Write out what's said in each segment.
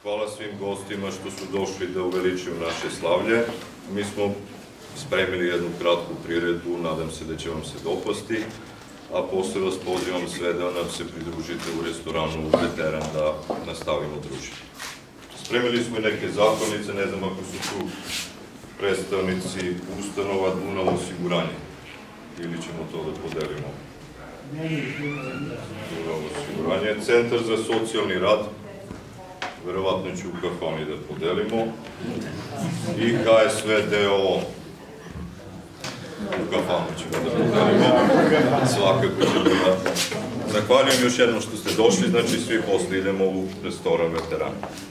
Hvala svim gostima što su došli da uveličuju naše slavlje. Mi smo spremili jednu kratku priredbu, nadam se da će vam se dopasti, a posle vas pozivam sve da nam se pridružite u restoranu Veteran da nastavimo druženje. Spremili smo i neke zahvalnice, ne znam ako su tu predstavnici ustanova Dunav osiguranje, ili ćemo to da podelimo. Dunav osiguranje, Centar za socijalni rad, verovatno ću u kafani da podelimo, i HSV DO, u kafanu ćemo da podelimo, svakako će biti. Zahvaljujem još jednom što ste došli, znači svi posle idemo u restoran Veteran.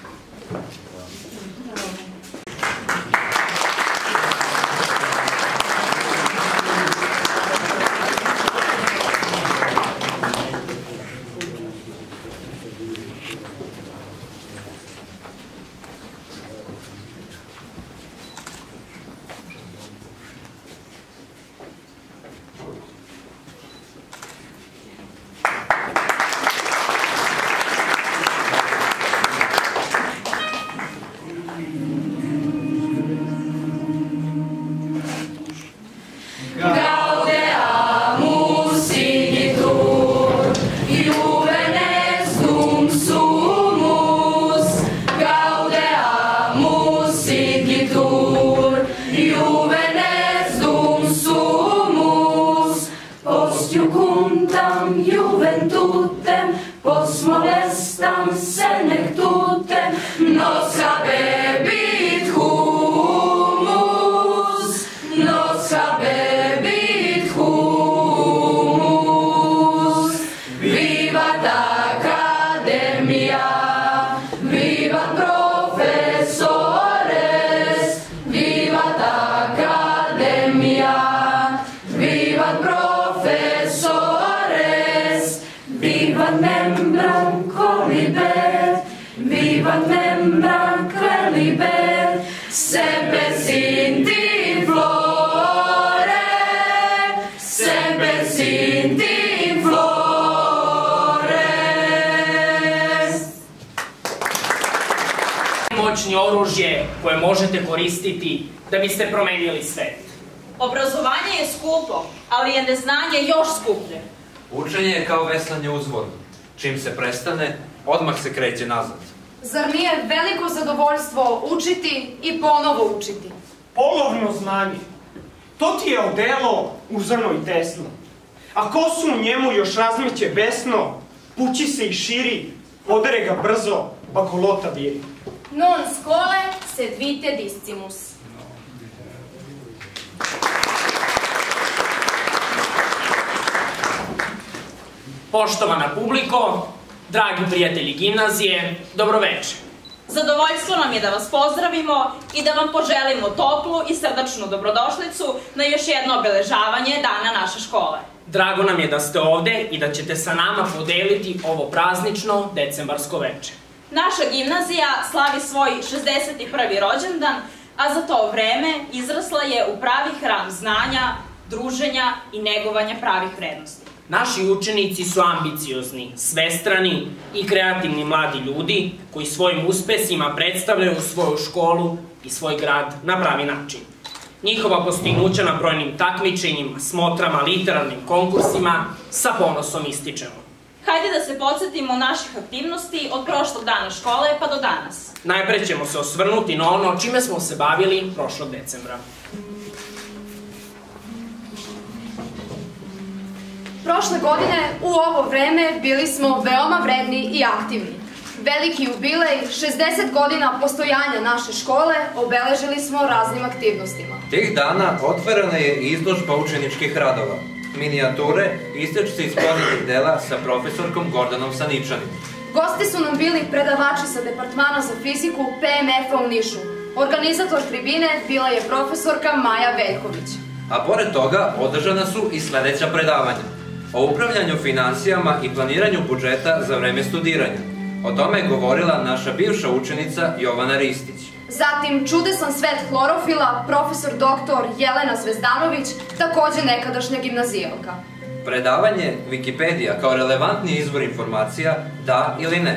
Oružje koje možete koristiti da biste promenili svet. Obrazovanje je skupo, ali je neznanje još skuplje. Učenje je kao veslanje uzvodno. Čim se prestane, odmah se kreće nazad. Zar nije veliko zadovoljstvo učiti i ponovo učiti? Polovno znanje. To ti je odelo uzrno i tesno. A kosu u njemu još razmeće besno, pući se i širi, podere ga brzo, pa golota viri. Non scole sed vitae discimus. Poštovana publiko, dragi prijatelji gimnazije, dobroveče. Zadovoljstvo nam je da vas pozdravimo i da vam poželimo toplu i srdačnu dobrodošlicu na još jedno obeležavanje dana naše škole. Drago nam je da ste ovde i da ćete sa nama podeliti ovo praznično decembarsko veče. Naša gimnazija slavi svoj 61. rođendan, a za to vreme izrasla je u pravi hram znanja, druženja i negovanja pravih vrednosti. Naši učenici su ambiciozni, svestrani i kreativni mladi ljudi koji svojim uspesima predstavljaju svoju školu i svoj grad na pravi način. Njihova postignuća na brojnim takmičenjima, smotrama, literarnim konkursima sa ponosom ističemo. Hajde da se podsjetimo naših aktivnosti od prošlog dana škole pa do danas. Najpre ćemo se osvrnuti na ono čime smo se bavili prošlog decembra. Prošle godine u ovo vreme bili smo veoma vredni i aktivni. Veliki jubilej, 60 godina postojanja naše škole, obeležili smo raznim aktivnostima. Tih dana otvorena je izložba učeničkih radova, minijature, istečci iz poznatih dela sa profesorkom Gordanom Saničanin. Gosti su nam bili predavači sa Departmana za fiziku PMF-a u Nišu. Organizator tribine bila je profesorka Maja Veljković. A pored toga održana su i sledeća predavanja o upravljanju finansijama i planiranju budžeta za vreme studiranja. O tome je govorila naša bivša učenica Jovana Ristić. Zatim Čudesan svet hlorofila, profesor dr. Jelena Zvezdanović, takođe nekadašnja gimnazijalka. Predavanje Wikipedija kao relevantni izvor informacija, da ili ne.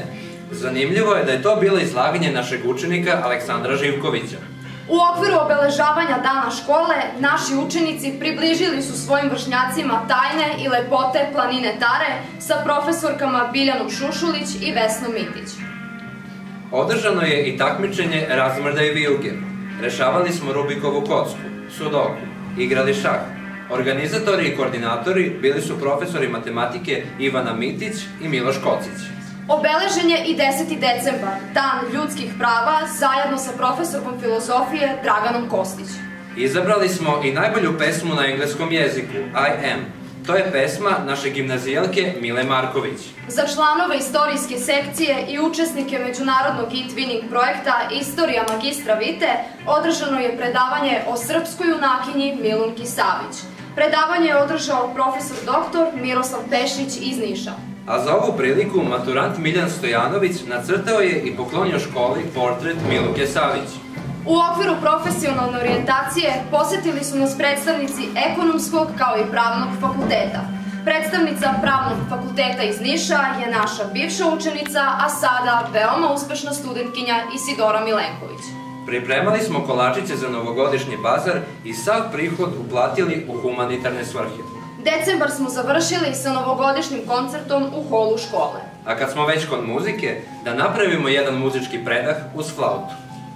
Zanimljivo je da je to bilo izlaganje našeg učenika Aleksandra Živkovića. U okviru obeležavanja dana škole, naši učenici približili su svojim vršnjacima tajne i lepote planine Tare sa profesorkama Biljanom Šušulić i Vesnom Mitić. Održano je i takmičenje razmrdaje vilge. Rešavali smo Rubikovu kocku, sudoku, igrali šah. Organizatori i koordinatori bili su profesori matematike Ivana Mitić i Miloš Kocić. Obeležen je i 10. decembar, Dan ljudskih prava, zajedno sa profesorkom filozofije Draganom Kostić. Izabrali smo i najbolju pesmu na engleskom jeziku, I Am. To je pesma naše gimnazijalke Mile Marković. Za članove istorijske sekcije i učesnike međunarodnog e-twinning projekta Istorija magistra Vite održano je predavanje o srpskoj junakinji Milunki Savić. Predavanje je održao profesor dr. Miroslav Pešić iz Niša. A za ovu priliku maturant Miljan Stojanović nacrtao je i poklonio školi portret Milunke Savić. U okviru profesionalne orijentacije posetili su nas predstavnici ekonomskog kao i pravnog fakulteta. Predstavnica pravnog fakulteta iz Niša je naša bivša učenica, a sada veoma uspešna studentkinja Isidora Milenković. Pripremali smo kolačiće za novogodišnji bazar i sav prihod uplatili u humanitarne svrhe. Decembar smo završili sa novogodišnjim koncertom u holu škole. A kad smo već kod muzike, da napravimo jedan muzički predah uz flautu.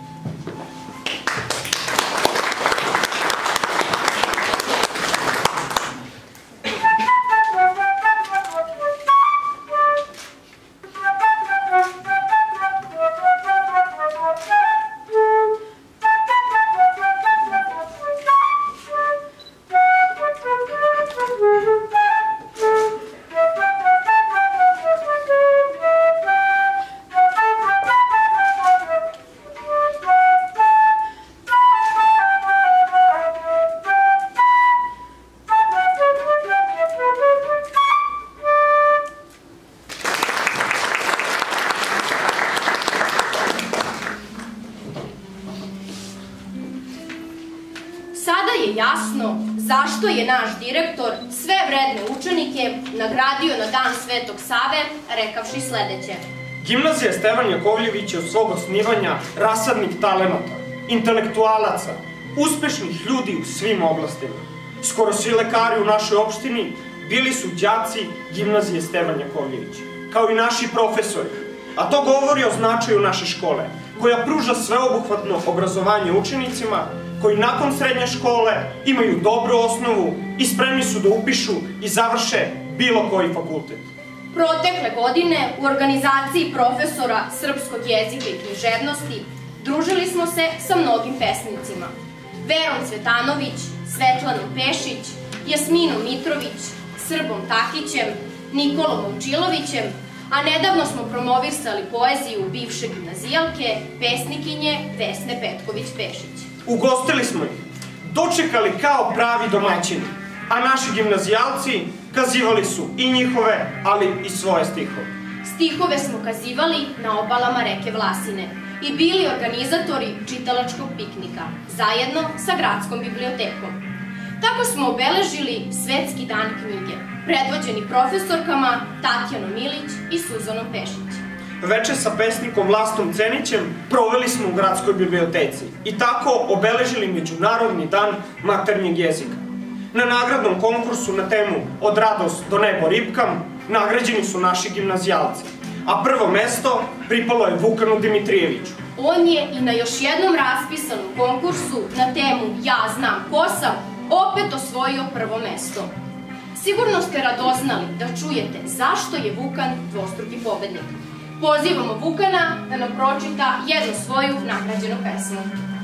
Jasno zašto je naš direktor sve vredne učenike nagradio na Dan Svetog Save, rekavši sledeće. Gimnazija Stevan Jakovljević je od svog osnivanja rasadnik talenata, intelektualaca, uspešnih ljudi u svim oblastima. Skoro svi lekari u našoj opštini bili su đaci Gimnazije Stevan Jakovljević, kao i naši profesori. A to govori o značaju naše škole, koja pruža sveobuhvatno obrazovanje učenicima, koji nakon srednje škole imaju dobru osnovu i spremni su da upišu i završe bilo koji fakultet. Protekle godine u organizaciji profesora srpskog jezika i književnosti družili smo se sa mnogim pesnicima. Verom Cvetanović, Svetlanom Pešić, Jasminom Mitrović, Srbom Takićem, Nikolom Momčilovićem, a nedavno smo promovisali poeziju bivše gimnazijalke, pesnikinje Vesne Petković-Pešić. Ugostili smo ih, dočekali kao pravi domaćini, a naši gimnazijalci kazivali su i njihove, ali i svoje stihove. Stihove smo kazivali na obalama reke Vlasine i bili organizatori čitalačkog piknika, zajedno sa gradskom bibliotekom. Tako smo obeležili Svetski dan knjige, predvođeni profesorkama Tatjanom Milić i Suzanom Pešić. Veče sa pesnikom Vlastom Cenićem proveli smo u gradskoj biblioteci i tako obeležili Međunarodni dan maternjeg jezika. Na nagradnom konkursu na temu Od radost do nebo ripkam nagrađeni su naši gimnazijalci, a prvo mesto pripalo je Vukanu Dimitrijeviću. On je i na još jednom raspisanom konkursu na temu Ja znam ko sam opet osvojio prvo mesto. Sigurno ste radoznali da čujete zašto je Vukan dvostruki pobednik. Pozivamo Vukana da nam pročita jednu svoju nagrađenu pesmu.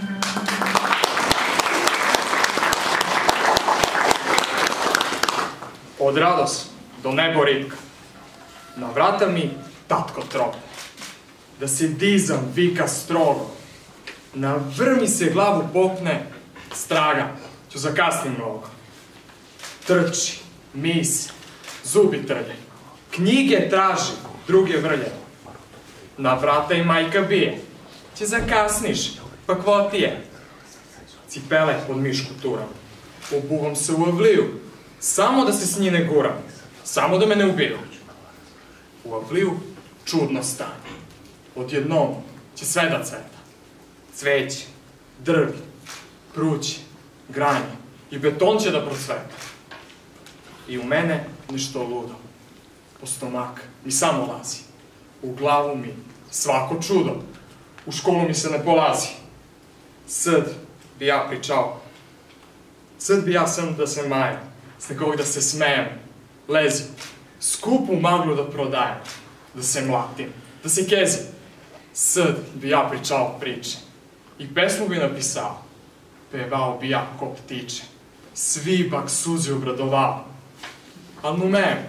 Od radost do nebo ripka, na vrata mi tatko troga, da se dizam vika strogo, na vrmi se glavu popne, straga, ću zakasnim mnogo. Trči, mis, zubi trlje, knjige traži, druge vrlje. Na vrata i majka bije, će zakasniš, pa kvotije. Cipele pod mišku turam, obuvam se u avliju, samo da se s njih ne guram, samo da me ne ubiju. U avliju čudno stanje, odjednom će sve da cveta. Cveće, drvi, pruće, granje i beton će da procveta. I u mene nešto ludo. Po stomak mi samo lazi. U glavu mi svako čudo. U školu mi se ne polazi. Sad bi ja pričao. Sad bi ja sam da se majem, s nekog da se smejem, lezim, skupu maglu da prodajem, da se mlatim, da se kezim. Sad bi ja pričao priče i pesmu bi napisao, pevao bi ja ko ptiče, svibak suzi obradovao, al mu mene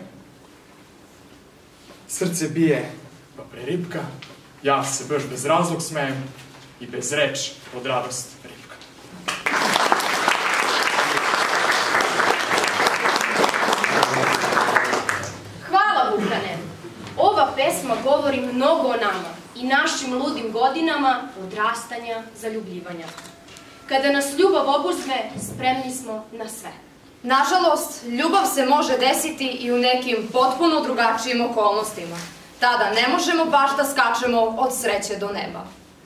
srce bije pa preripka, ja se baš bez razlog smejem i bez reči od radosti ripka. Hvala, Vukane. Ova pesma govori mnogo o nama i našim ludim godinama odrastanja, zaljubljivanja. Kada nas ljubav obuzme, spremni smo na sve. Nažalost, ljubav se može desiti i u nekim potpuno drugačijim okolnostima. Tada ne možemo baš da skačemo od sreće do neba.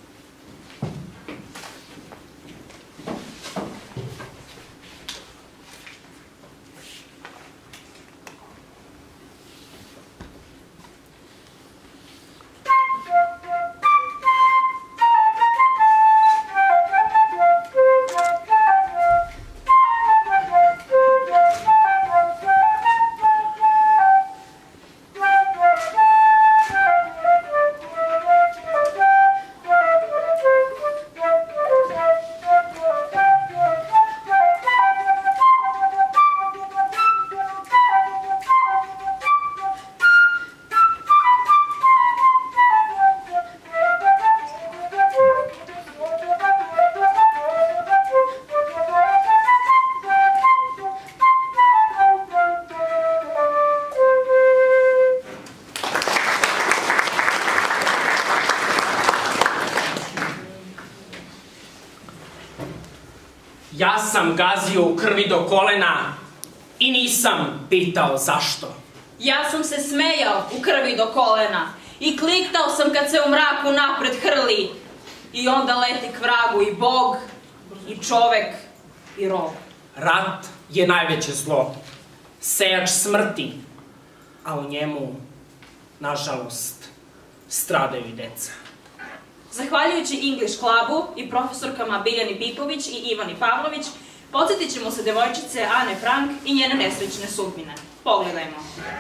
Ja sam gazio u krvi do kolena i nisam pitao zašto. Ja sam se smejao u krvi do kolena i kliktao sam kad se u mraku napred hrli. I onda leti k vragu i Bog, i čovek, i rog. Rat je najveće zlo, sejač smrti, a u njemu, nažalost, stradaju i deca. Zahvaljujući English Clubu i profesorkama Biljani Pipović i Ivani Pavlović, podsjetit ćemo se devojčice Ane Frank i njene nesrećne sudbine. Pogledajmo.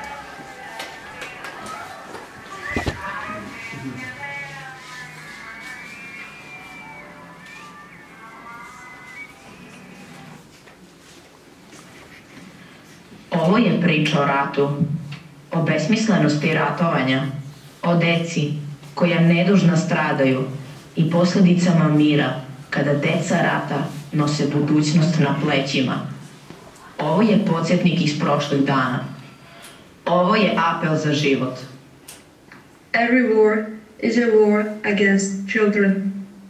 Ovo je priča o ratu, o besmislenosti ratovanja, o deci koja nedužna stradaju i posljedicama mira kada deca rata nose budućnost na plećima. Ovo je podsjetnik iz prošlih dana. Ovo je apel za život. Every war is a war against children.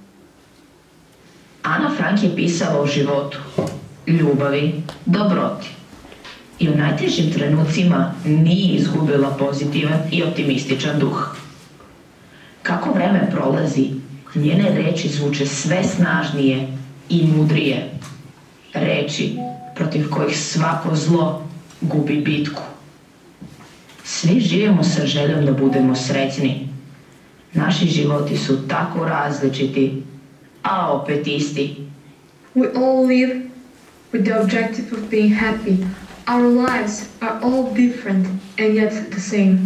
Ana Frank je pisala o životu, ljubavi, dobroti. I u najtežim trenucima nije izgubila pozitivan i optimističan duh. Kako vreme prolazi, njene reči zvuče sve snažnije i mudrije. Reči protiv kojih svako zlo gubi bitku. Svi živimo sa željom da budemo srećni. Naši životi su tako različiti, a opet isti. We all live with the objective of being happy. Our lives are all different and yet the same.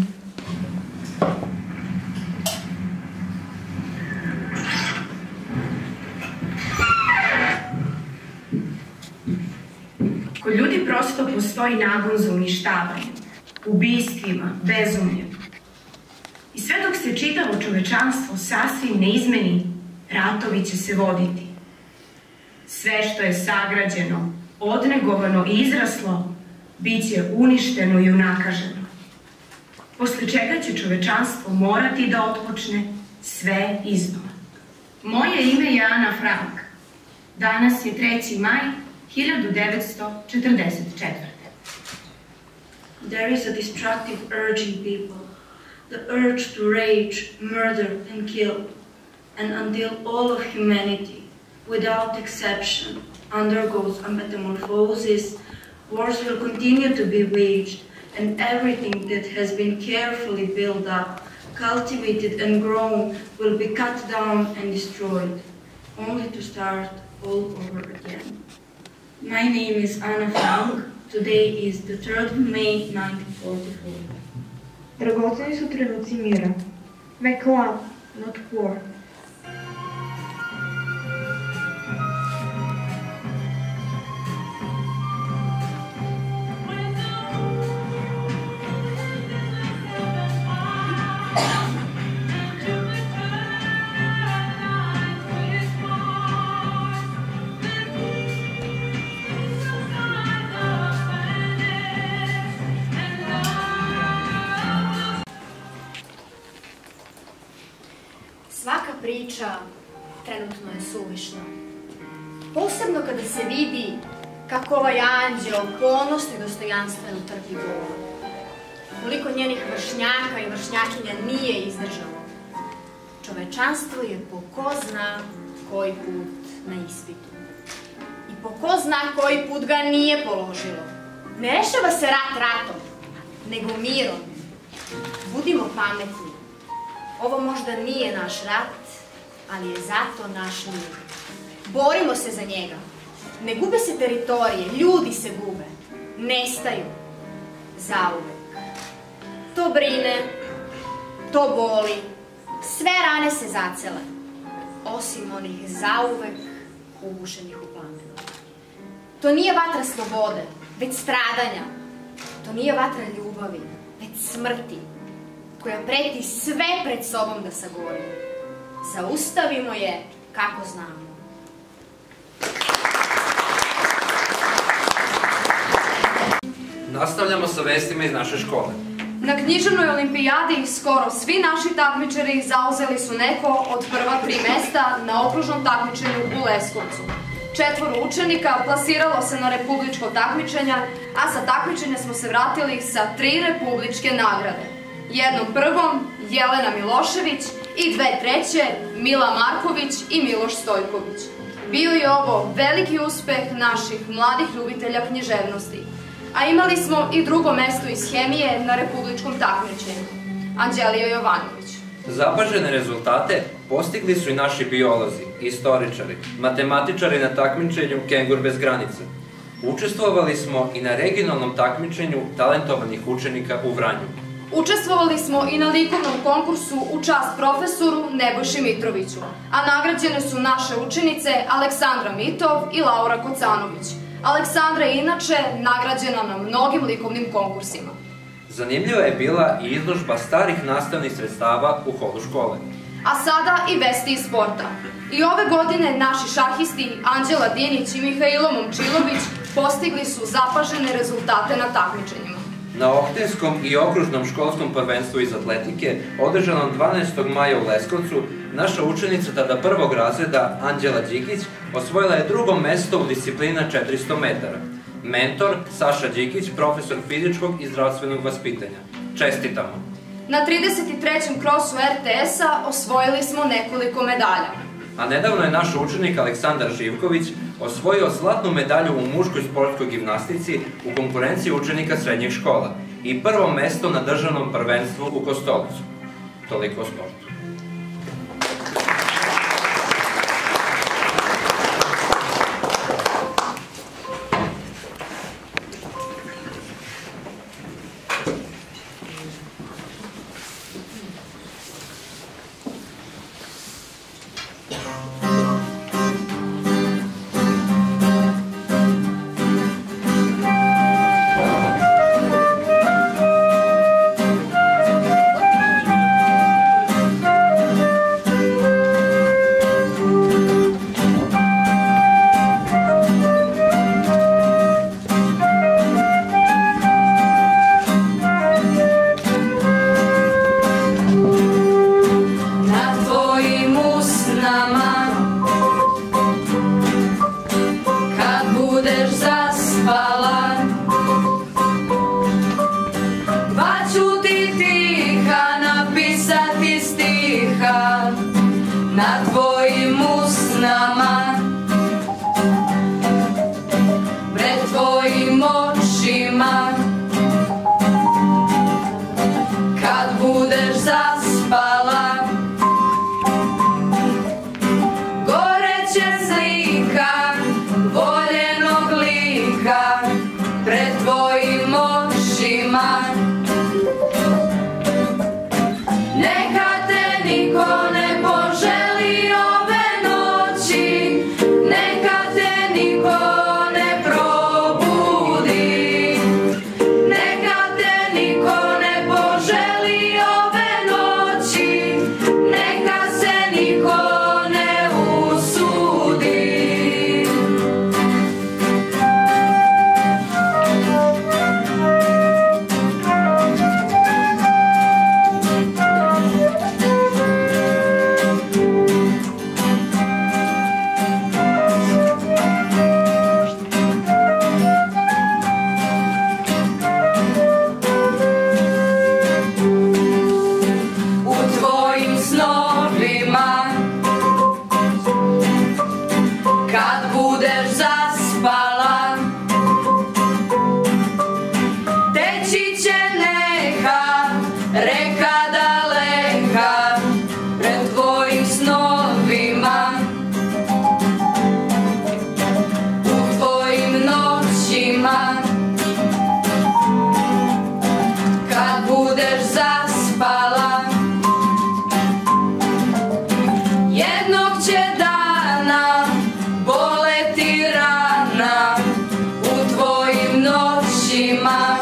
Kod ljudi prosto postoji nagon za uništavanjem, ubistvima, bezumljem. I sve dok se čitavo čovečanstvo sasvim ne izmeni, ratovi će se voditi. Sve što je sagrađeno, odnegovano i izraslo, bit će uništeno i unakaženo. Posle čega će čovečanstvo morati da otpočne sve iznova. Moje ime je Ana Frank. Danas je 3. maj 1944. There is a destructive urge in people, the urge to rage, murder, and kill, and until all of humanity, without exception, undergoes a metamorphosis, wars will continue to be waged, and everything that has been carefully built up, cultivated and grown will be cut down and destroyed, only to start all over again. My name is Anna Frank. Today is the 3rd of May, 1944. Dragoceni su trenuci mira. Make love, not war. Svaka priča trenutno je suvišna. Posebno kada se vidi kako ovaj anđeo ponosno i dostojanstveno trpi bol. Koliko njenih vršnjaka i vršnjakinja nije izdržalo. Čovečanstvo je po ko zna koji put na ispitu. I po ko zna koji put ga nije položilo. Ne rešava se rat ratom, nego mirom. Budimo pametni. Ovo možda nije naš rat, ali je zato naš mir. Borimo se za njega. Ne gube se teritorije, ljudi se gube. Nestaju. Zauvek. To brine, to boli, sve rane se zacele. Osim onih zauvek ugušenih u plamenu. To nije vatra slobode, već stradanja. To nije vatra ljubavi, već smrti, koja preti sve pred sobom da sagori. Zaustavimo je kako znamo. Nastavljamo sa vestima iz naše škole. Na književnoj olimpijadi skoro svi naši takmičari zauzeli su neko od prva 3 mesta na okružnom takmičenju u Leskovcu. 4 učenika plasiralo se na republičko takmičenje, a sa takmičenja smo se vratili sa 3 republičke nagrade. Jednom prvom Jelena Milošević i 2 treće Mila Marković i Miloš Stojković. Bio je ovo veliki uspeh naših mladih ljubitelja književnosti. A imali smo i drugo mesto iz hemije na republičkom takmičenju. Anđelija Jovanović. Zapažene rezultate postigli su i naši biolozi, istoričari, matematičari na takmičenju Kengur bez granice. Učestvovali smo i na regionalnom takmičenju talentovanih učenika u Vranju. Učestvovali smo i na likovnom konkursu u čast profesoru Nebojši Mitroviću, a nagrađene su naše učenice Aleksandra Mitov i Laura Kocanović. Aleksandra je inače nagrađena na mnogim likovnim konkursima. Zanimljiva je bila i izložba starih nastavnih sredstava u holu škole. A sada i vesti iz sporta. I ove godine naši šahisti Anđela Dinić i Mihajlo Momčilović postigli su zapažene rezultate na takmičenjima. Na Ohtinskom i okružnom školskom prvenstvu iz atletike, održanom 12. maja u Leskovcu, naša učenica tada 1. razreda Anđela Đikić osvojila je 2. mesto u disciplina 400 metara. Mentor Saša Đikić, profesor fizičkog i zdravstvenog vaspitanja. Čestitamo! Na 33. krosu RTS-a osvojili smo nekoliko medalja. A nedavno je naš učenik Aleksandar Živković osvojio zlatnu medalju u muškoj sportskoj gimnastici u konkurenciji učenika srednjih škola i 1. mesto na državnom prvenstvu u Kostolcu. Toliko o sportu. Baću ti tiha na Kad tvojim usnama, pred tvojim očima, kad budeš zaspala, goreće slika voljenog lika pred tvojim očima. Neka te niko ne poželi ove noći, neka te niko ne probudi, neka te niko ne poželi ove noći, neka se niko ne usudi. U tvojim snovima, kad budeš zaspala, teći će neka reka daleka pred tvojim snovima. U tvojim noćima, kad budeš zaspala, jednog će dana boleti rana u tvojim noćima.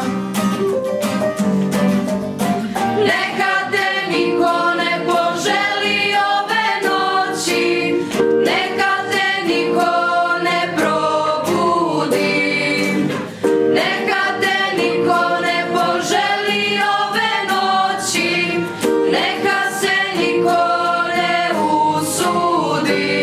Neka te niko ne poželi ove noći, neka te niko ne probudi, neka te niko ne poželi ove noći, neka se niko ne usudi.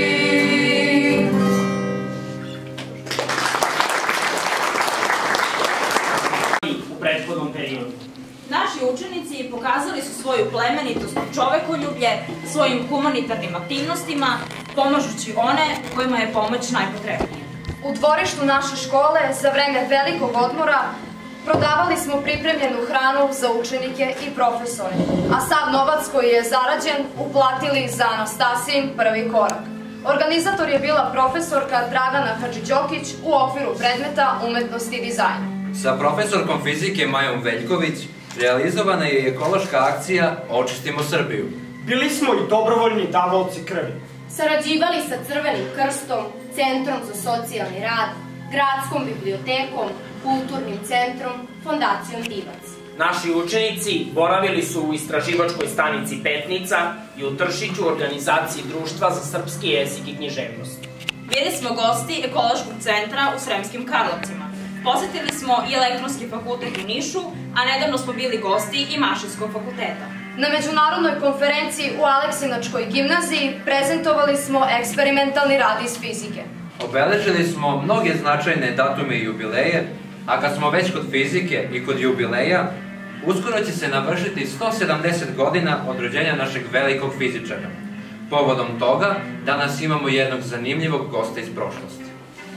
U prethodnom periodu. Naši učenici pokazali su svoju plemenitost i čovekoljublje svojim humanitarnim aktivnostima, pomažući one kojima je pomoć najpotrebnija. U dvorištu naše škole za vreme velikog odmora prodavali smo pripremljenu hranu za učenike i profesore, a sav novac koji je zarađen uplatili za Anastasijin prvi korak. Organizator je bila profesorka Dragana Hadžidžokić u okviru predmeta umetnosti i dizajna. Sa profesorkom fizike Majom Veljković realizovana je i ekološka akcija Očistimo Srbiju. Bili smo i dobrovoljni davaoci krvi. Sarađivali sa Crvenim krstom, Centrom za socijalni rad, Gradskom bibliotekom, Kulturnim centrom, Fondacijom Divac. Naši učenici boravili su u istraživačkoj stanici Petnica i u Tršiću u organizaciji Društva za srpski jezik i književnost. Bili smo gosti Ekološkog centra u Sremskim Karlovcima. Posetili smo i Elektronski fakultet u Nišu, a nedavno smo bili gosti i Mašinskog fakulteta. Na međunarodnoj konferenciji u Aleksinačkoj gimnaziji prezentovali smo eksperimentalni rad iz fizike. Obeležili smo mnoge značajne datume i jubileje, a kad smo već kod fizike i kod jubileja, uskoro će se navršiti 170 godina od rođenja našeg velikog fizičara. Povodom toga, danas imamo jednog zanimljivog gosta iz prošlosti.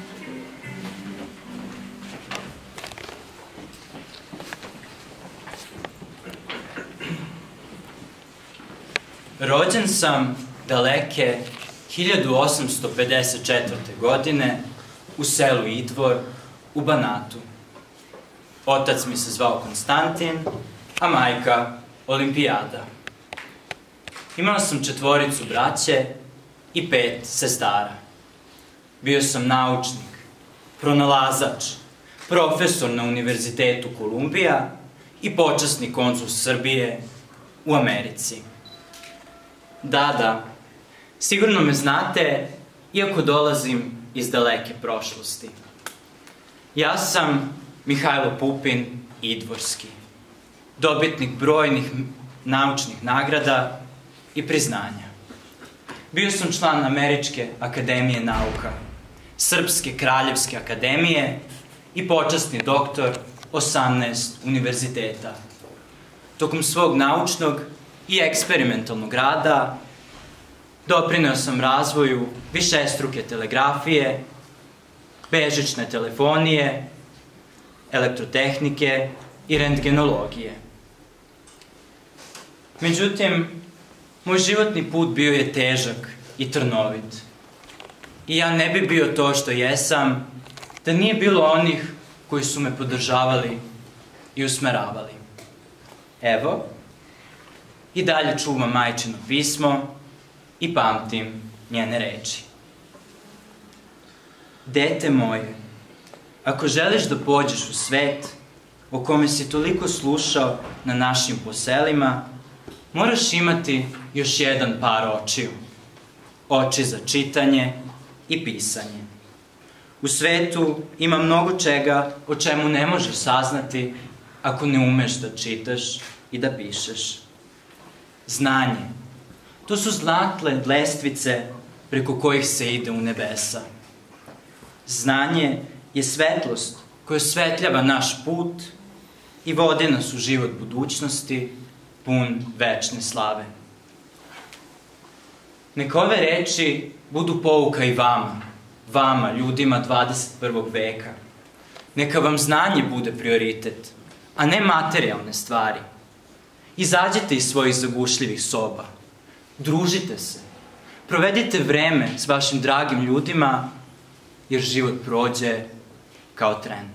Rođen sam daleke 1854. godine u selu Idvor u Banatu. Otac mi se zvao Konstantin, a majka Olimpijada. Imao sam 4 braće i 5 sestara. Bio sam naučnik, pronalazač, profesor na Univerzitetu Kolumbija i počasni konzul Srbije u Americi. Da, sigurno me znate, iako dolazim iz daleke prošlosti. Ja sam Mihajlo Pupin Idvorski, dobitnik brojnih naučnih nagrada i priznanja. Bio sam član Američke akademije nauka, Srpske kraljevske akademije i počasni doktor 18 univerziteta. Tokom svog naučnog i eksperimentalnog rada Doprineo sam razvoju višestruke telegrafije, bežične telefonije, elektrotehnike i rentgenologije. Međutim, moj životni put bio je težak i trnovit. I ja ne bi bio to što jesam, da nije bilo onih koji su me podržavali i usmeravali. Evo, i dalje čuvam majčino pismo i pamtim njene reči. Dete moje, ako želiš da pođeš u svet o kome si toliko slušao na našim poselima, moraš imati još jedan par očiju. Oči za čitanje i pisanje. U svetu ima mnogo čega o čemu ne možeš saznati ako ne umeš da čitaš i da pišeš. Znanje. To su zlatle lestvice preko kojih se ide u nebesa. Znanje je svetlost koja osvetljava naš put i vodi nas u život budućnosti pun večne slave. Neka ove reči budu pouka i vama, ljudima 21. veka. Neka vam znanje bude prioritet, a ne materijalne stvari. Izađite iz svojih zagušljivih soba. Družite se. Provedite vreme s vašim dragim ljudima, jer život prođe kao tren.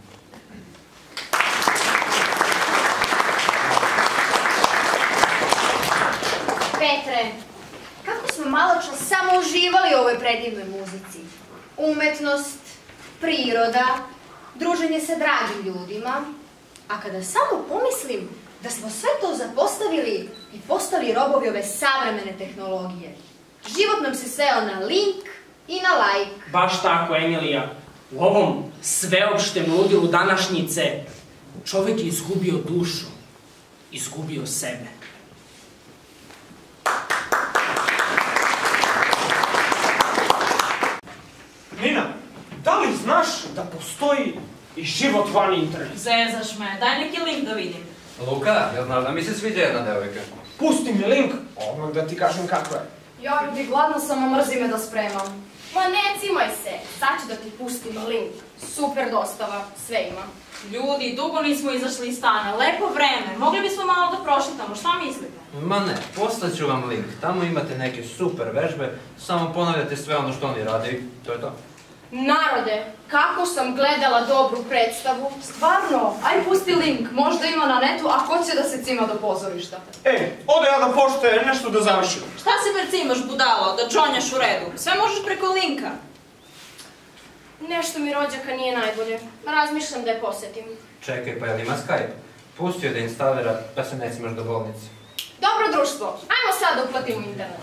Petre, kako smo malo čas samo uživali u ovoj predivnoj muzici. Umetnost, priroda, druženje sa dragim ljudima. A kada samo pomislim da smo sve to zapostavili i postali robovi ove savremene tehnologije, život nam se sveo na link i na like. Baš tako, Emilija. U ovom sveopštem ludilu današnjice čovek je izgubio dušu, izgubio sebe. Nina, da li znaš da postoji i život van interneta? Zezaš me, daj neki link da vidim. Luka, jel znaš da mi se sviđa jedna devojka? Pusti mi link, odmah da ti kažem kako je. Ja ljudi, gladna sam, a mrzi me da spremam. Ma ne cimaj se, sad ću da ti pustim link. Super dostava, sve ima. Ljudi, dugo nismo izašli iz stana, lepo vreme, mogli bismo malo da prošetamo, šta mislite? Ma ne, poslaću vam link. Tamo imate neke super vežbe, samo ponavljate sve ono što oni rade i to je to. Narode, kako sam gledala dobru predstavu. Stvarno, aj pusti link, možda ima na netu, a ko će da se cima do pozorišta? Ode ja da pošte nešto da završim. Šta se percimaš, budalo, da džonjaš u redu? Sve možeš preko linka. Nešto mi rođaka nije najbolje. Razmišljam da je posetim. Čekaj, pa jel ima Skype? Pustio da instalira, pa se ne cimaš do bolnice. Dobro društvo, ajmo sad da uplatimo internet.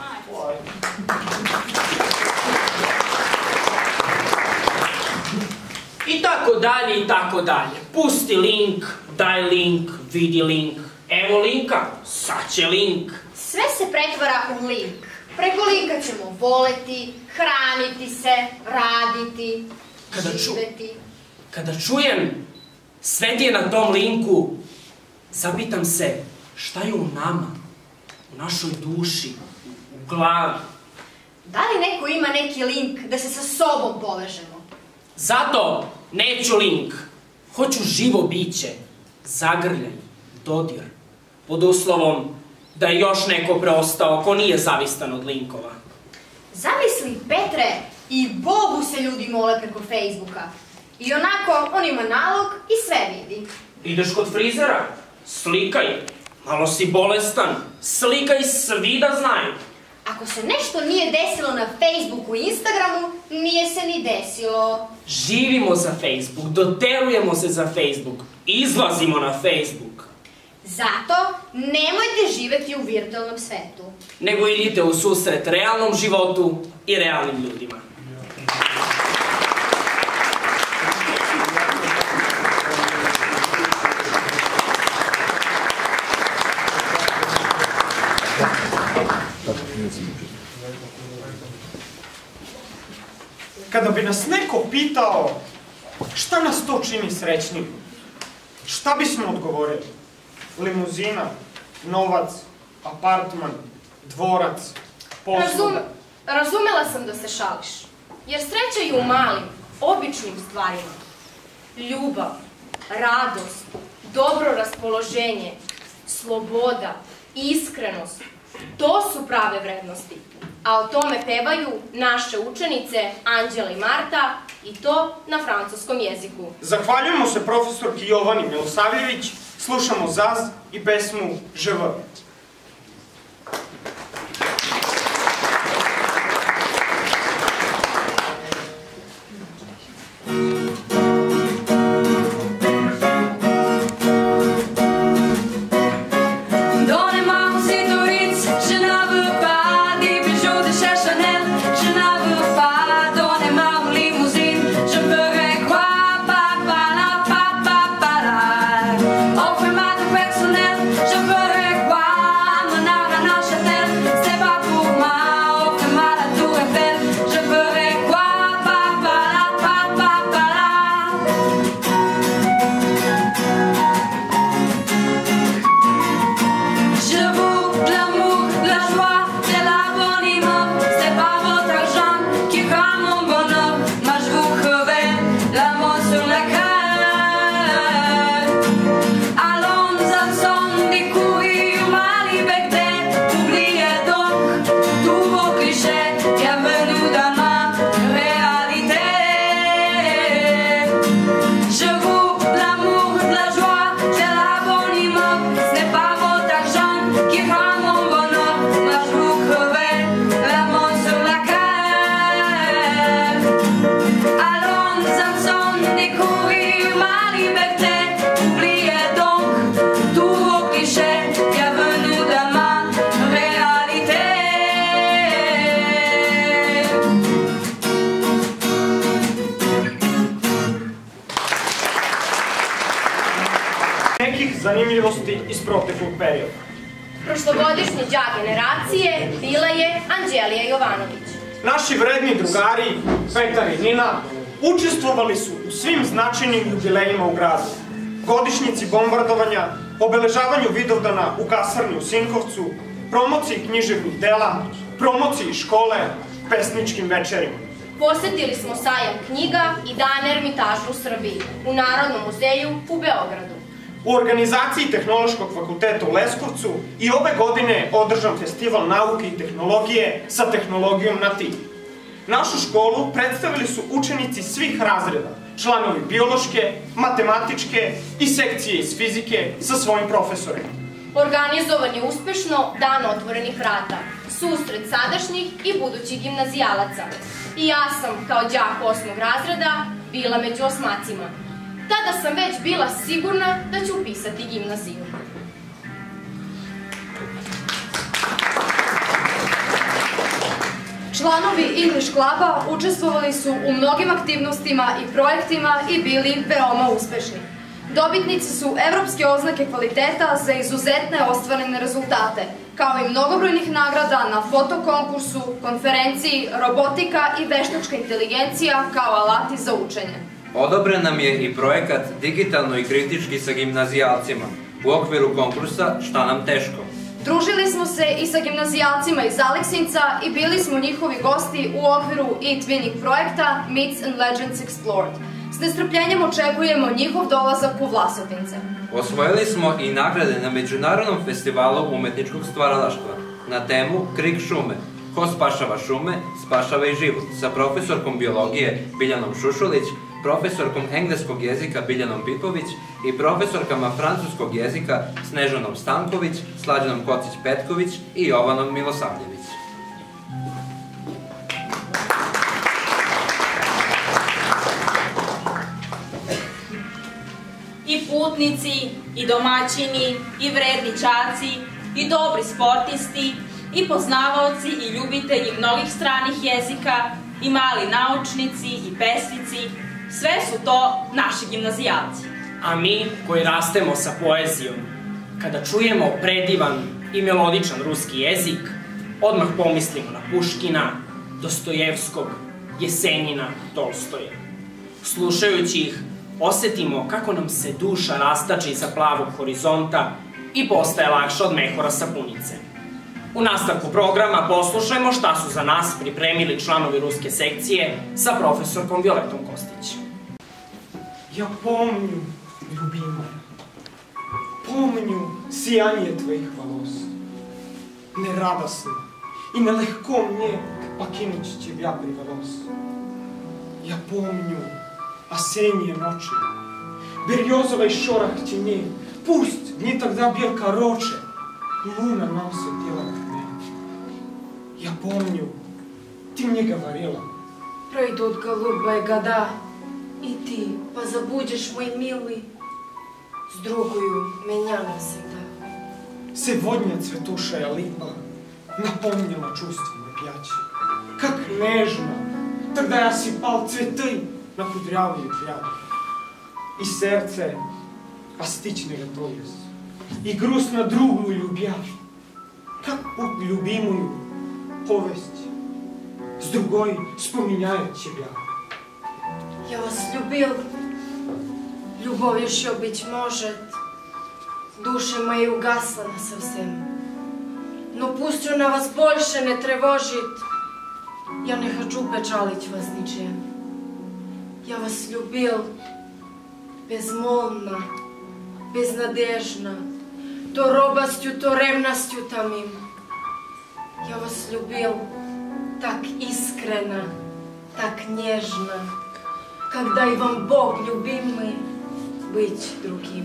I tako dalje, i tako dalje. Pusti link, daj link, vidi link. Evo linka, sad će link. Sve se pretvara u link. Preko linka ćemo voleti, hraniti se, raditi, živeti. Kada čujem sve ti je na tom linku, zapitam se šta je u nama, u našoj duši, u glavi. Da li neko ima neki link da se sa sobom povežemo? Zato neću link. Hoću živo biće, zagrljaj, dodir, pod uslovom da je još neko preostao ko nije zavistan od linkova. Zamisli, Petre, i Bogu se ljudi mole preko Facebooka. I onako, on ima nalog i sve vidi. Ideš kod frizera, slikaj, malo si bolestan, slikaj, svi da znaju. Ako se nešto nije desilo na Facebooku i Instagramu, nije se ni desilo. Živimo za Facebook, doterujemo se za Facebook, izlazimo na Facebook. Zato nemojte živeti u virtualnom svetu. Nego idite u susret realnom životu i realnim ljudima. Kada bi nas neko pitao šta nas to čini srećnim, šta bismo odgovorili? Limuzina, novac, apartman, dvorac, posluga. Razumela sam da se šališ, jer sreća je u malim, običnim stvarima. Ljubav, radost, dobro raspoloženje, sloboda, iskrenost, to su prave vrednosti. A o tome pevaju naše učenice Anđela i Marta, i to na francuskom jeziku. Zahvaljujemo se profesorki Jovani Milosavljević, slušamo Zaz i pesmu ŽV. Zanimljivosti iz proteklog perioda. Prošlogodišnji đak generacije bila je Anđelija Jovanović. Naši vredni drugari, Petar i Nina, učestvovali su u svim značajnim jubilejima u gradu. Godišnjici bombardovanja, obeležavanju Vidovdana u kasarni u Sinkovcu, promociji književnih dela, promociji škole, pesničkim večerima. Posetili smo sajam knjiga i dan Ermitaža u Srbiji, u Narodnom muzeju u Beogradu. U organizaciji Tehnološkog fakulteta u Leskovcu i ove godine održan festival nauke i tehnologije sa tehnologijom na ti. Našu školu predstavili su učenici svih razreda, članovi biološke, matematičke i sekcije iz fizike sa svojim profesorima. Organizovan je uspešno Dan otvorenih vrata, susret sadašnjih i budućih gimnazijalaca. I ja sam, kao đak 8. razreda, bila među osmacima. Tada sam već bila sigurna da ću upisati gimnaziju. Članovi English Cluba učestvovali su u mnogim aktivnostima i projektima i bili veoma uspešni. Dobitnici su evropske oznake kvaliteta za izuzetne ostvarene rezultate, kao i mnogobrojnih nagrada na fotokonkursu, konferenciji, robotika i veštačka inteligencija kao alati za učenje. Odobren nam je i projekat Digitalno i kritički sa gimnazijalcima u okviru konkursa Šta nam teško. Družili smo se i sa gimnazijalcima iz Aleksinca i bili smo njihovi gosti u okviru e-twinning projekta Myths and Legends Explored. S nestrpljenjem očekujemo njihov dolazak u Vlasotince. Osvojili smo i nagrade na Međunarodnom festivalu umetničkog stvaralaštva na temu Krik šume. Ko spašava šume, spašava i život, sa profesorkom biologije Biljanom Šušulić, profesorkom engleskog jezika Biljanom Pipović i profesorkama francuskog jezika Snežanom Stanković, Slađanom Kocić-Petković i Jovanom Milosavljević. I putnici, i domaćini, i vredni đaci, i dobri sportisti, i poznavaoci i ljubitelji mnogih stranih jezika, i mali naučnici, i pesnici, sve su to naši gimnazijalci. A mi koji rastemo sa poezijom, kada čujemo predivan i melodičan ruski jezik, odmah pomislimo na Puškina, Dostojevskog, Jesenjina, Tolstoja. Slušajući ih, osetimo kako nam se duša rastače iza plavog horizonta i postaje lakša od mehura sapunice. U nastavku programa poslušajmo šta su za nas pripremili članovi ruske sekcije sa profesorkom Violetom Kostić. Ja pomnju, ljubimoja, pomnju sijanje tvojih волос. Нерадостно и нелегко мне покинуть тебя привелось. Я помню осенние ночи, березовый шорох теней. Пусть дни тогда был короче, луна нам светила как днем. Я помню, ты мне говорила. Пройдут голубые года, и ты позабудешь, мой милый, с другою меня навсегда. Сегодня цветущая липа напомнила чувство опять. Как нежно тогда я сыпал цветы на кудрявые пряди. И сердце остыть не готовилось, и грустно другую любя, как путь любимую повесть с другой вспоминает тебя. Я вас любил, любовь еще, быть может, душа моя угасла насовсем. Но пусть она вас больше не тревожит, я не хочу печалить вас ничем. Я вас любил безмолвно, безнадежно, то робостью, то ревностью томим. Я вас любил так искренно, так нежно, когда и вам Бог любимый быть другим.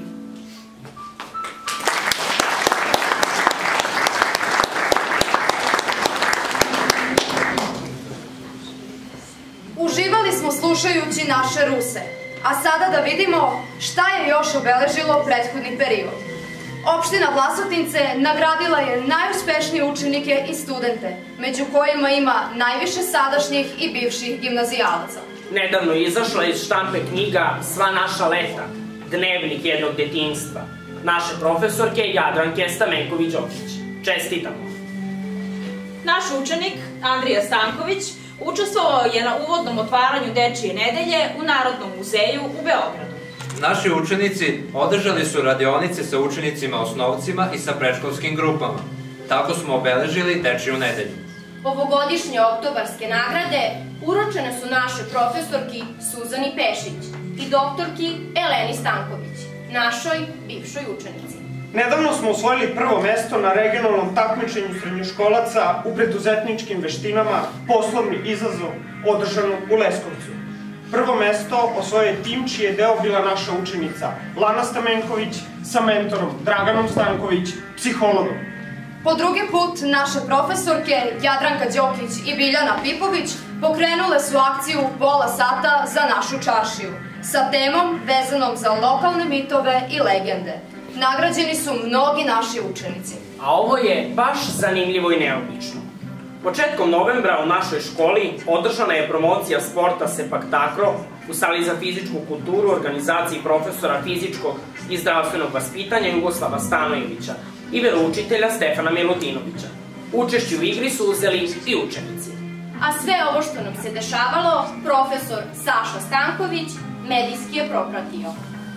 Uživali smo slušajući naše Ruse, a sada da vidimo šta je još obeležilo prethodni period. Opština Vlasotince nagradila je najuspešnije učenike i studente, među kojima ima najviše sadašnjih i bivših gimnazijalaca. Nedavno je izašla iz štampe knjiga Sva naša leta, dnevnik jednog detinjstva, naše profesorke Jadranke Stamenković-Đokić. Čestitamo! Naš učenik, Andrija Stanković, učestvovao je na uvodnom otvaranju Dečije nedelje u Narodnom muzeju u Beogradu. Naši učenici održali su radionice sa učenicima osnovcima i sa predškolskim grupama. Tako smo obeležili Dečiju nedelju. Ovogodišnje oktobarske nagrade uručene su našoj profesorki Suzani Pešić i doktorki Eleni Stanković, našoj bivšoj učenici. Nedavno smo osvojili prvo mesto na regionalnom takmičenju srednjoškolaca u preduzetničkim veštinama Poslovni izazov održanom u Leskovcu. Prvo mesto osvojio je tim čiji je deo bila naša učenica Lana Stamenković sa mentorom Draganom Stanković, psihologom. Po drugi put naše profesorke Jadranka Đokić i Biljana Pipović pokrenule su akciju pola sata za našu čaršiju sa temom vezanom za lokalne mitove i legende. Nagrađeni su mnogi naši učenici. A ovo je baš zanimljivo i neobično. Početkom novembra u našoj školi održana je promocija sporta Sepak Takro u sali za fizičku kulturu organizaciji profesora fizičkog i zdravstvenog vaspitanja Jugoslava Stanojevića i veroučitelja Stefana Milutinovića. Učešće u igri su uzeli i učenici. A sve ovo što nam se dešavalo, profesor Saša Stanković medijski je propratio.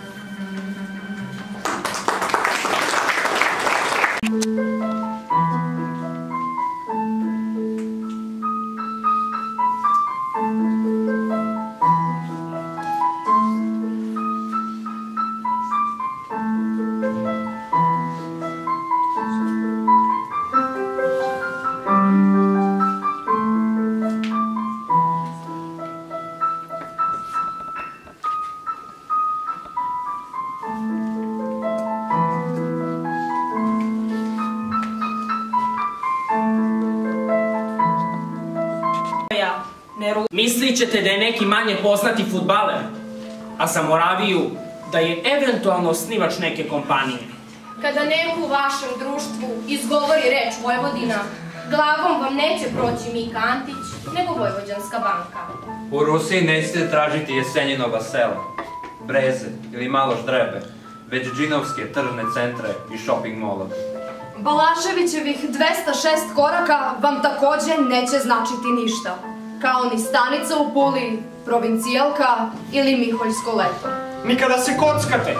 Mislit ćete da je neki manje poznati fudbaler, a za Moraviju da je eventualno osnivač neke kompanije. Kada neko u vašem društvu izgovori reč Vojvodina, glavom vam neće proći Mika Antić, nego Vojvođanska banka. U Rusiji nećete tražiti Jesenjinova sela, Breze ili malo Ždrebe, već džinovske tržne centre i shopping molove. Balaševićevih 206 koraka vam takođe neće značiti ništa, kao ni stanica u Puli, provincijalka ili Miholjsko leto. Ni kada se kockate,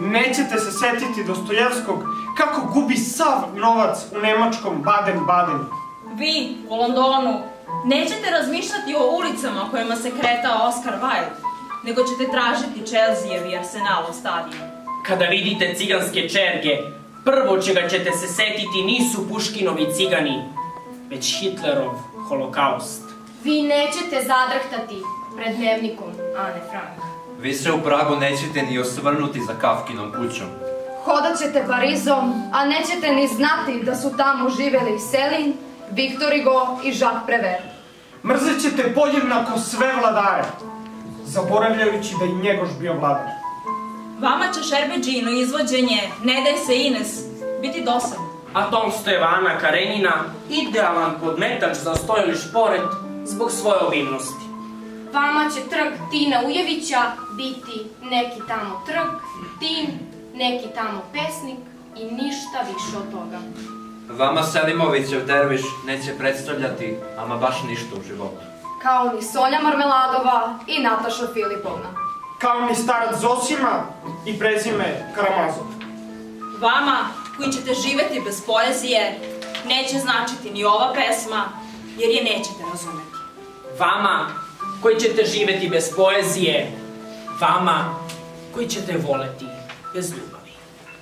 nećete se setiti Dostojevskog kako gubi sav novac u nemačkom Baden-Badenu. Vi, u Londonu, nećete razmišljati o ulicama kojima se kretao Oscar Wilde, nego ćete tražiti Chelseajev i Arsenalov stadion. Kada vidite ciganske čerge, prvo čega ćete se setiti nisu Puškinovi cigani, već Hitlerov holokaust. Vi nećete zadrhtati pred dnevnikom Ane Frank. Vi se u Pragu nećete ni osvrnuti za Kafkinom kućom. Hodat ćete Parizom, a nećete ni znati da su tamo živeli Selin, Victor Hugo i Jacques Prévert. Mrzet ćete podjednako sve vladare, zaboravljajući da i Njegoš bio vladar. Vama će Šerbedžino izvođenje Ne daj se Ines biti dosadno. A Tolstojeva Ana Karenina idealan podmetač za stojali šporet zbog svoje obimnosti. Vama će trg Tina Ujevića biti neki tamo trg, Tin, neki tamo pesnik i ništa više od toga. Vama Selimovićev derviš neće predstavljati ama baš ništa u životu. Kao ni Sonja Marmeladova i Nataša Filipovna. Kao ni starac Zosima i prezime Karamazov. Vama, koji ćete živeti bez poezije, neće značiti ni ova pesma, jer je nećete razumeti. Vama, koji ćete živeti bez poezije, vama, koji ćete voleti bez ljubavi.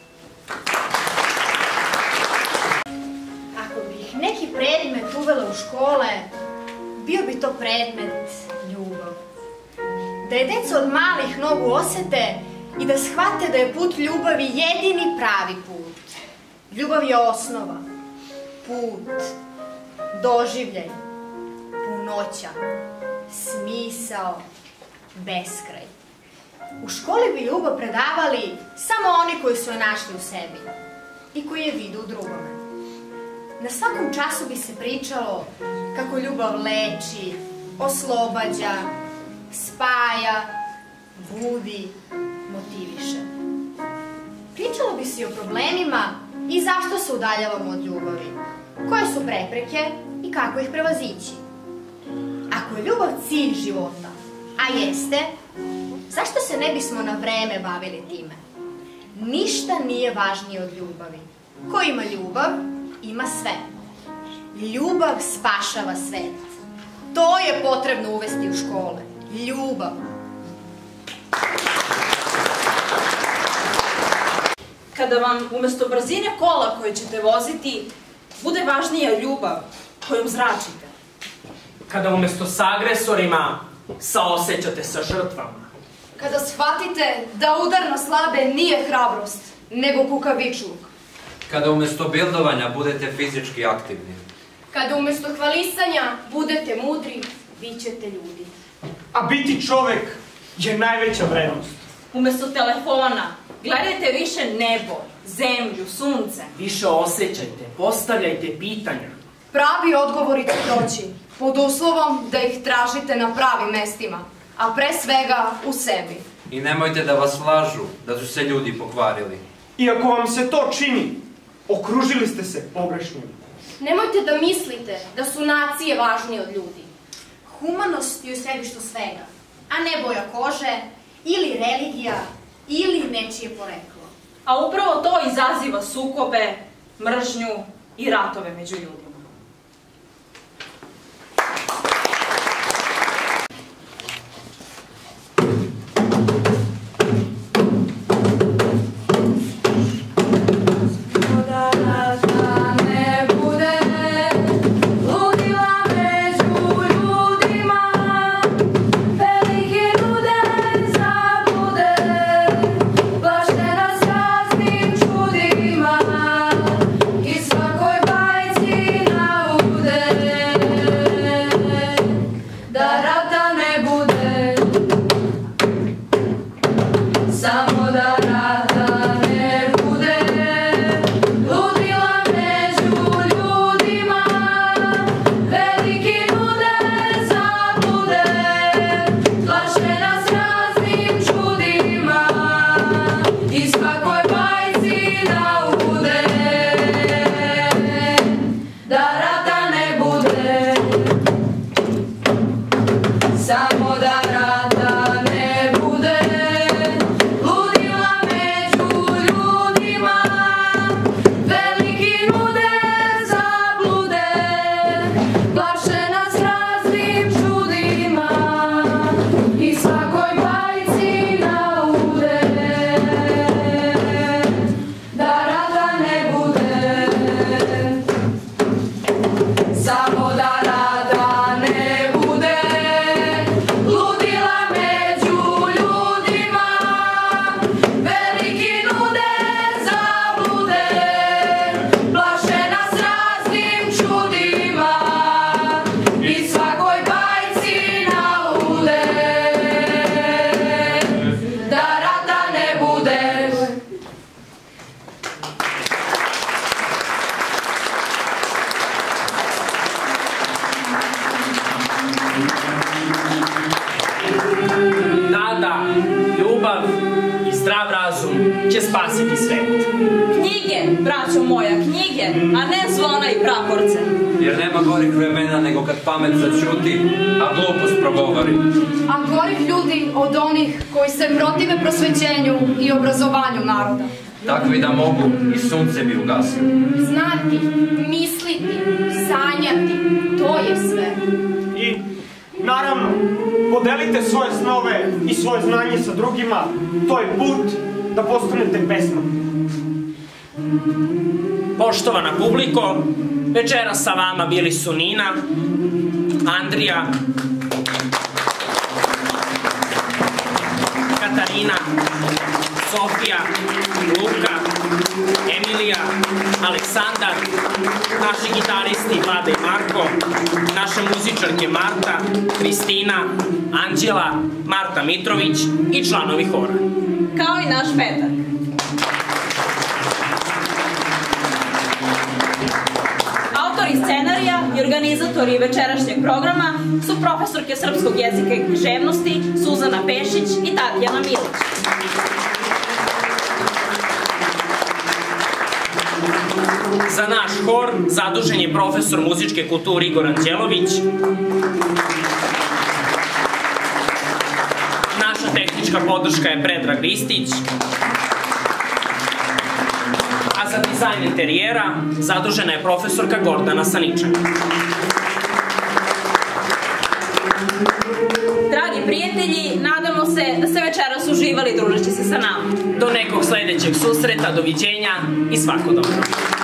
Ako bih neki predmet uvela u škole, bio bi to predmet ljubav. Da je deca od malih nogu osete i da shvate da je put ljubavi jedini pravi put. Ljubav je osnova, put, doživljaj, punoća, smisao, beskraj. U školi bi ljubav predavali samo oni koji su je našli u sebi i koji je vide u drugome. Na svakom času bi se pričalo kako ljubav leči, oslobađa, spaja, budi, motiviše. Pričalo bi se i o problemima i zašto se udaljavamo od ljubavi, koje su prepreke i kako ih prevazići. Ako je ljubav cilj života, a jeste, zašto se ne bismo na vreme bavili time? Ništa nije važnije od ljubavi. Ko ima ljubav, ima sve. Ljubav spašava svet. To je potrebno uvesti u škole. Ljubav. Kada vam umjesto brzine kola koje ćete voziti, bude važnija ljubav kojom zračite. Kada umjesto sa agresorima saosećate sa žrtvama. Kada shvatite da udar na slabe nije hrabrost, nego kukavičluk. Kada umjesto bildovanja budete fizički aktivni. Kada umjesto hvalisanja budete mudri, bit ćete ljudi. A biti čovek je najveća vrednost. Umjesto telefona, gledajte više nebo, zemlju, sunce. Više osjećajte, postavljajte pitanja. Pravi odgovori će doći, pod uslovom da ih tražite na pravim mestima, a pre svega u sebi. I nemojte da vas lažu da su se ljudi pokvarili. I ako vam se to čini, okružili ste se pogrešnim. Nemojte da mislite da su nacije važnije od ljudi. Humanost je u središtu svega, a ne boja kože, ili religija, ili nečije poreklo. A upravo to izaziva sukobe, mržnju i ratove među ljudima. Samo da rata ne bude, ludila među Zdrav razum će spasiti svet. Knjige, braćo moja, knjige, a ne zvona i praporce. Jer nema gorih vremena nego kad pamet začuti, a glupost progovori. A gorih ljudi od onih koji se protive prosvećenju i obrazovanju naroda. Takvi da mogu i sunce bi ugasili. Znati, misliti, sanjati, to je sve. I, naravno, podelite svoje snove i svoje znanje sa drugima, to je put da postanete pesnik. Poštovana publiko, večeras sa vama bili su Nina, Andrija, Katarina, Sofija, Luka, Emilija, Aleksandar, naši gitaristi Vlada i Marko, naše muzičarke Marta, Kristina, Anđela, Marta Mitrović i članovi hora. Kao i naš Petar. Autori scenarija i organizatori večerašnjeg programa su profesorke srpskog jezika i književnosti Suzana Pešić i Tatjana Milić. Za naš hor zadužen je profesor muzičke kulture Igor Anđelović. Naša tehnička podrška je Predrag Ristić. A za dizajn interijera zadužena je profesorka Gordana Saničan. Dragi prijatelji, nadamo se da ste večeras uživali družeći se sa nama. Do nekog sledećeg susreta, doviđenja i svako dobro.